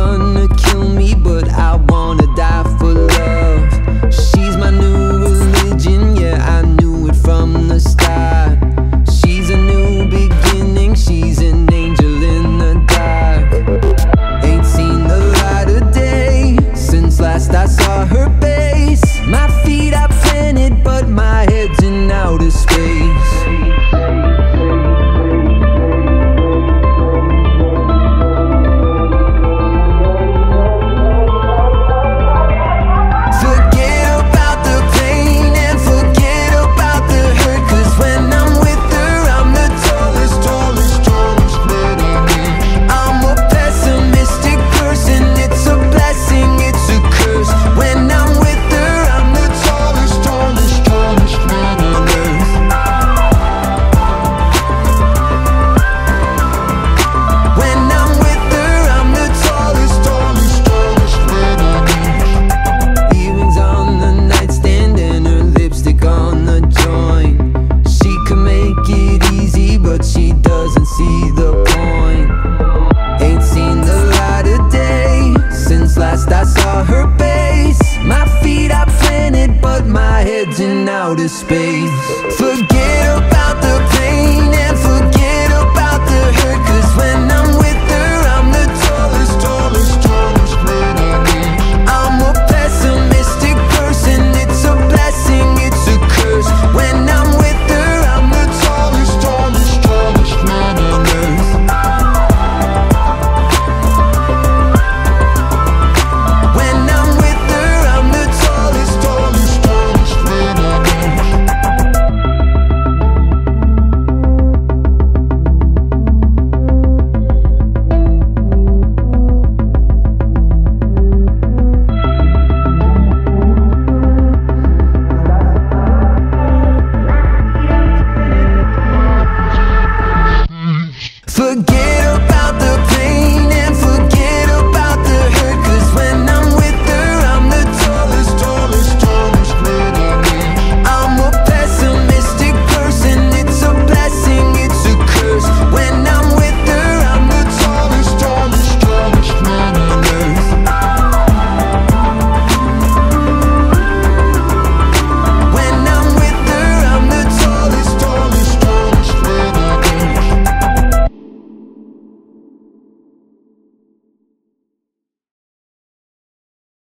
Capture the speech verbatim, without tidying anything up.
gonna kill me, but I wanna die for love. She's my new religion, yeah, I knew it from the start. She's a new beginning, she's an angel in the dark. Ain't seen the light of day since last I saw her face. My feet are planted, but my head's in outer space. I saw her base. My feet are planted, but my head's in outer space.